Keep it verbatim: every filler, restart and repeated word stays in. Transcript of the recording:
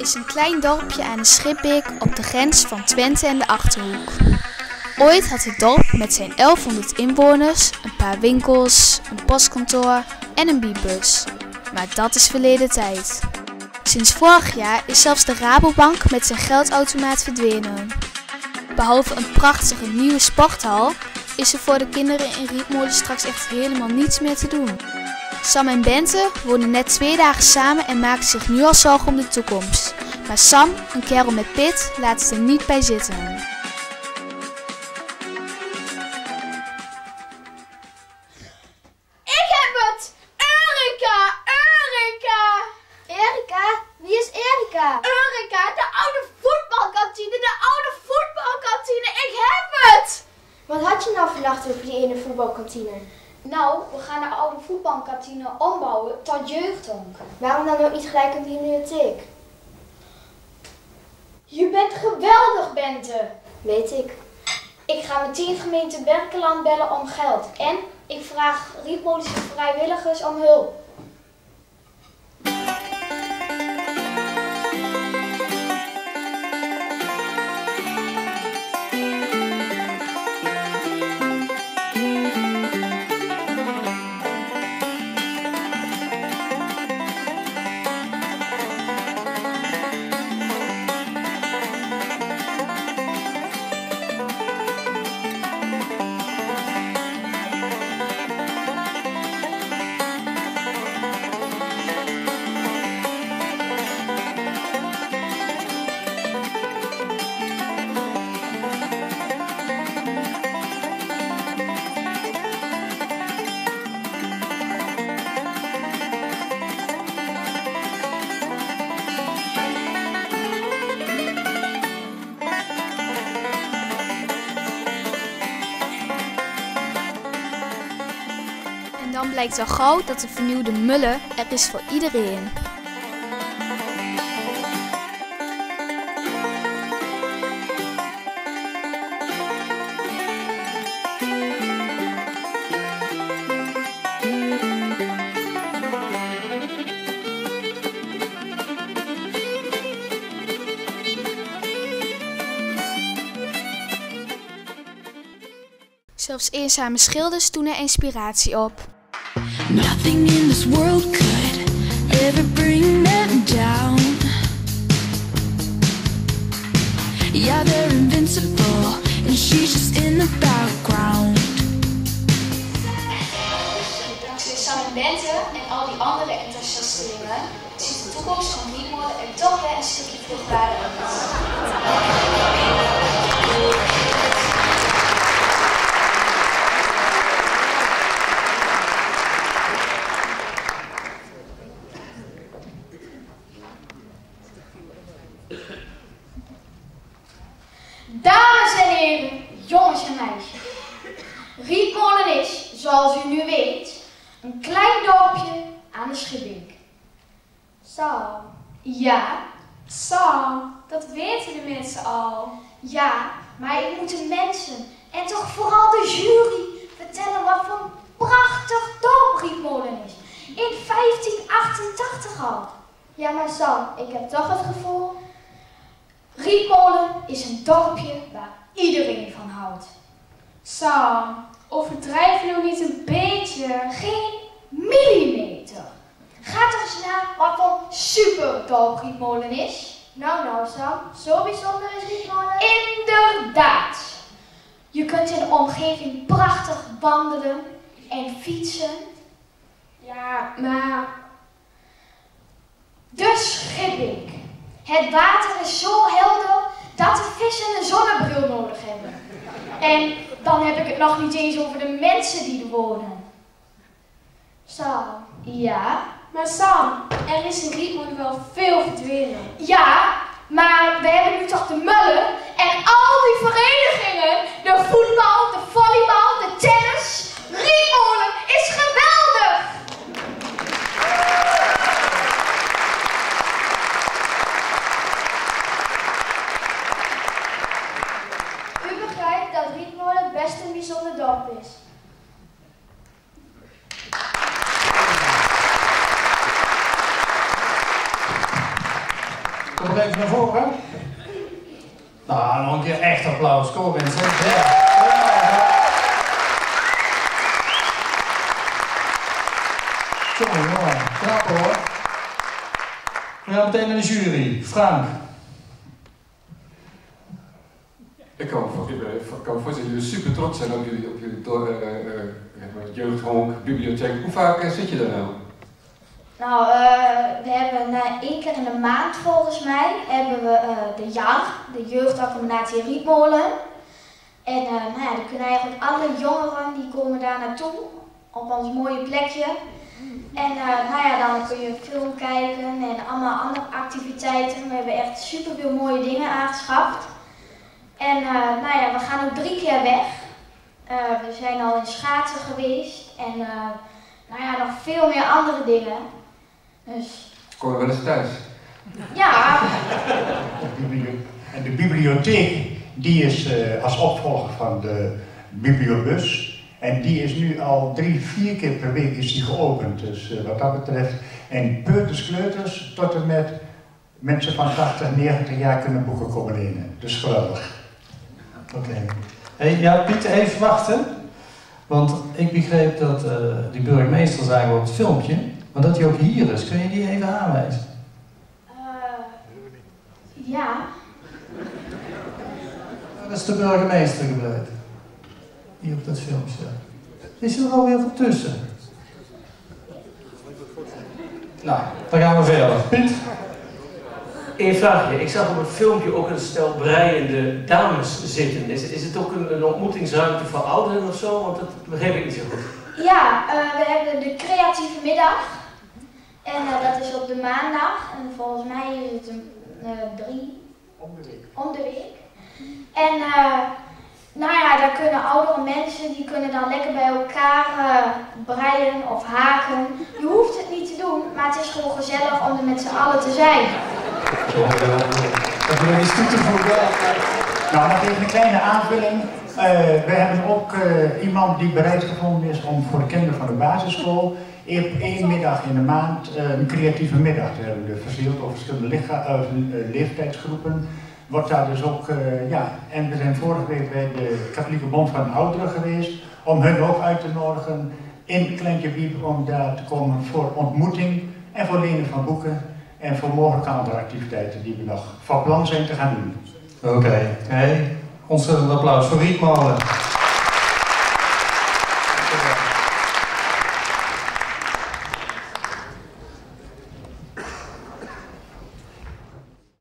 is een klein dorpje aan de Schipbeek op de grens van Twente en de Achterhoek. Ooit had het dorp met zijn elfhonderd inwoners een paar winkels, een postkantoor en een biebus. Maar dat is verleden tijd. Sinds vorig jaar is zelfs de Rabobank met zijn geldautomaat verdwenen. Behalve een prachtige nieuwe sporthal is er voor de kinderen in Rietmolen straks echt helemaal niets meer te doen. Sam en Bente wonen net twee dagen samen en maken zich nu al zorgen om de toekomst. Maar Sam, een kerel met pit, laat het er niet bij zitten. Ik heb het! Eureka! Eureka! Erika? Wie is Erika? Eureka! De oude voetbalkantine! De oude voetbalkantine! Ik heb het! Wat had je nou vannacht over die ene voetbalkantine? Nou, we gaan de oude voetbalkantine ombouwen tot jeugdhonk. Waarom dan ook niet gelijk een bibliotheek? Je bent geweldig, Bente! Weet ik. Ik ga meteen gemeente Berkeland bellen om geld. En ik vraag Rietmolense vrijwilligers om hulp. En dan blijkt al gauw dat de vernieuwde Mulle er is voor iedereen. Zelfs eenzame schilders doen er inspiratie op. Nothing in this world could ever bring them down. Yeah, they're invincible and she's just in the background. Dankzij Sam en Bente en al die andere enthousiastelingen ziet de toekomst van Rietmolen er toch weer een stukje vruchtbaarder uit. Dames en heren, jongens en meisjes. Rietmolen is, zoals u nu weet, een klein dorpje aan de Schipbeek. Sam. Ja, Sam, dat weten de mensen al. ja, maar ik moet de mensen en toch vooral de jury vertellen wat voor een prachtig dorp Rietmolen is. In vijftien achtentachtig al. Ja, maar Sam, ik heb toch het gevoel... Rietmolen is een dorpje waar iedereen van houdt. Sam, overdrijf nou niet een beetje. Geen millimeter. Ga toch eens na wat voor super dorp Rietmolen is. Nou, nou Sam, zo bijzonder is Rietmolen. Inderdaad. Je kunt in de omgeving prachtig wandelen en fietsen. Ja, maar... De Schipbeek. Het water is zo helder dat de vissen een zonnebril nodig hebben. En dan heb ik het nog niet eens over de mensen die er wonen. Sam. Ja? Maar Sam, er is in Rietmolen wel veel verdwenen. Ja, maar we hebben nu toch de Mullen en al die verenigingen. De voetbal, de volleybal, de tennis. Rietmolen is geweldig! U begrijpt dat Rietmolen best een bijzonder dorp is. nog even naar voren. Nou, nog een keer echt applaus. Kom mensen. Ja. Ja. Jongen, jongen. Knap hoor. We gaan meteen naar de jury. Frank. Ik kan me voorstellen dat jullie super trots zijn op jullie, op jullie door, uh, uh, jeugdhonk, bibliotheek. Hoe vaak uh, zit je daar nou? Nou, uh, we hebben uh, één keer in de maand volgens mij hebben we uh, de J A R, de jeugdaccommodatie Rietmolen. En uh, nou ja, dan kunnen eigenlijk alle jongeren die komen daar naartoe op ons mooie plekje. En uh, nou ja, dan kun je film kijken en allemaal andere activiteiten. We hebben echt super veel mooie dingen aangeschaft. En uh, nou ja, we gaan ook drie keer weg. Uh, we zijn al in schaatsen geweest en uh, nou ja, nog veel meer andere dingen. Dus... Komen we wel eens thuis? Ja. En de bibliotheek die is uh, als opvolger van de bibliobus. En die is nu al drie, vier keer per week is die geopend. Dus uh, wat dat betreft. En peuters, kleuters tot en met mensen van tachtig, negentig jaar kunnen boeken komen lenen. Dus geweldig. Oké. Okay. Hey, ja, Piet, even wachten. Want ik begreep dat uh, die burgemeester zagen op het filmpje, maar dat hij ook hier is. Kun je die even aanwijzen? Uh, ja. Dat is de burgemeester gebeurd. Hier op dat filmpje. Is er alweer wat tussen? Nou, dan gaan we verder. Piet? Eén vraagje. Ik zag op het filmpje ook een stel breiende dames zitten. Is, is het ook een, een ontmoetingsruimte voor ouderen of zo? Want dat begreep ik niet zo goed. Ja, uh, we hebben de creatieve middag. En uh, dat is op de maandag. En volgens mij is het een uh, drie. Om de week. Om de week. En uh, nou ja, daar kunnen oudere mensen, die kunnen dan lekker bij elkaar uh, breien of haken. Je hoeft het niet te doen, maar het is gewoon gezellig om er met z'n allen te zijn. Dat wil je iets toe te voegen. Nou, nog even een kleine aanvulling. Uh, we hebben ook uh, iemand die bereid gevonden is om voor de kinderen van de basisschool één middag in de maand uh, een creatieve middag te hebben. We verdeeld over verschillende uh, leeftijdsgroepen. Wordt daar dus ook, uh, ja, en we zijn vorige week bij de Katholieke Bond van Ouderen geweest om hun ook uit te nodigen in Kleintje Biep om daar te komen voor ontmoeting en voor lenen van boeken en voor mogelijke andere activiteiten die we nog van plan zijn te gaan doen. Oké, okay. Hey, ontzettend applaus voor Rietmolen.